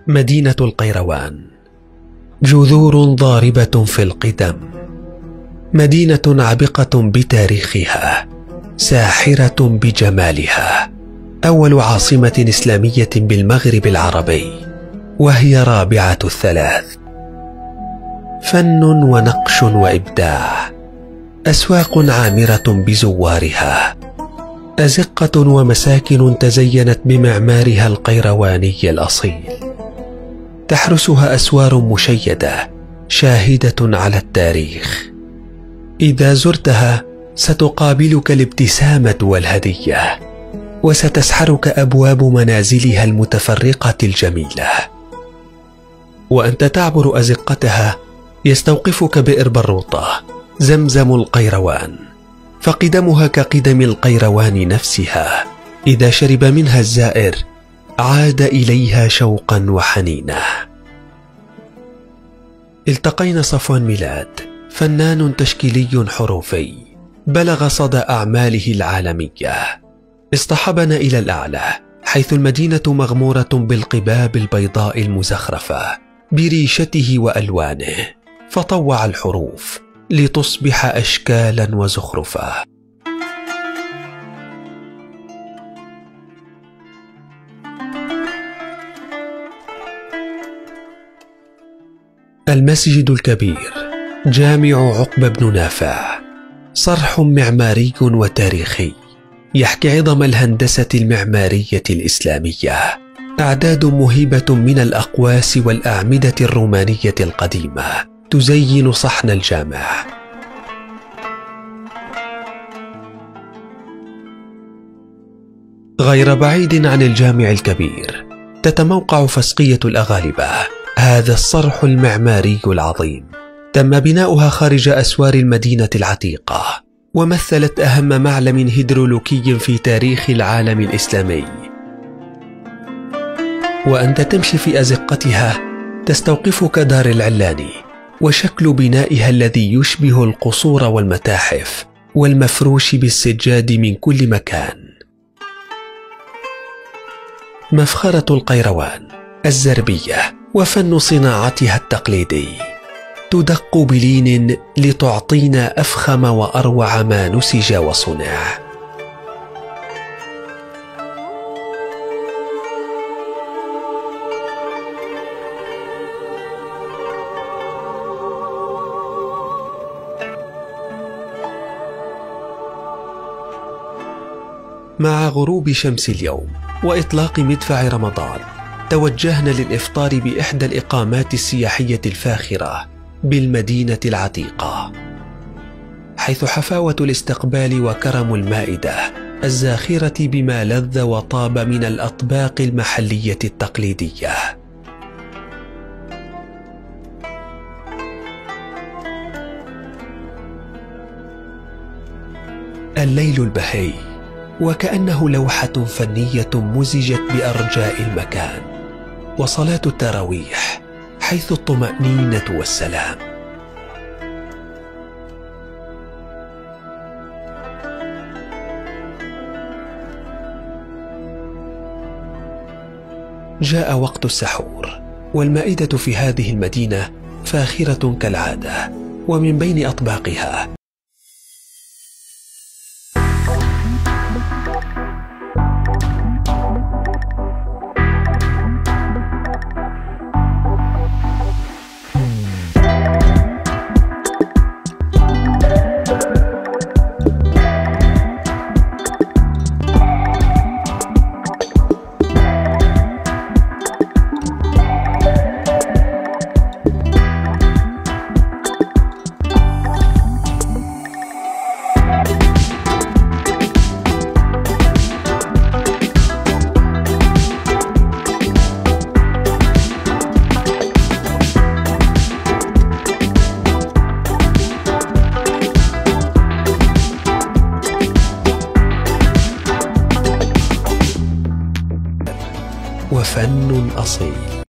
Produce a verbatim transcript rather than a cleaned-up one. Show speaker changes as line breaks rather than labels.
مدينة القيروان، جذور ضاربة في القدم، مدينة عبقة بتاريخها، ساحرة بجمالها، أول عاصمة إسلامية بالمغرب العربي، وهي رابعة الثلاث. فن ونقش وإبداع، أسواق عامرة بزوارها، أزقة ومساكن تزينت بمعمارها القيرواني الأصيل، تحرسها أسوار مشيدة شاهدة على التاريخ. إذا زرتها ستقابلك الابتسامة والهدية، وستسحرك أبواب منازلها المتفرقة الجميلة. وأنت تعبر أزقتها يستوقفك بئر بروطة، زمزم القيروان، فقدمها كقدم القيروان نفسها، إذا شرب منها الزائر عاد إليها شوقا وحنينا. التقينا صفوان ميلاد، فنان تشكيلي حروفي بلغ صدى أعماله العالمية، اصطحبنا إلى الأعلى، حيث المدينة مغمورة بالقباب البيضاء المزخرفة بريشته وألوانه، فطوع الحروف لتصبح أشكالا وزخرفا. المسجد الكبير، جامع عقبة بن نافع، صرح معماري وتاريخي يحكي عظم الهندسة المعمارية الإسلامية، أعداد مهيبة من الأقواس والأعمدة الرومانية القديمة تزين صحن الجامع. غير بعيد عن الجامع الكبير تتموقع فسقية الأغالبة، هذا الصرح المعماري العظيم تم بناؤها خارج أسوار المدينة العتيقة، ومثلت أهم معلم هيدرولوكي في تاريخ العالم الإسلامي. وأنت تمشي في أزقتها تستوقفك دار العلاني، وشكل بنائها الذي يشبه القصور والمتاحف، والمفروش بالسجاد من كل مكان. مفخرة القيروان، الزربية وفن صناعتها التقليدي، تدق بلين لتعطينا أفخم وأروع ما نسج وصنع. مع غروب شمس اليوم وإطلاق مدفع رمضان، توجهنا للإفطار بإحدى الإقامات السياحية الفاخرة بالمدينة العتيقة، حيث حفاوة الاستقبال وكرم المائدة الزاخرة بما لذ وطاب من الأطباق المحلية التقليدية. الليل البهي وكأنه لوحة فنية مزجت بأرجاء المكان، وصلاة التراويح حيث الطمأنينة والسلام. جاء وقت السحور، والمائدة في هذه المدينة فاخرة كالعادة، ومن بين أطباقها وفن أصيل.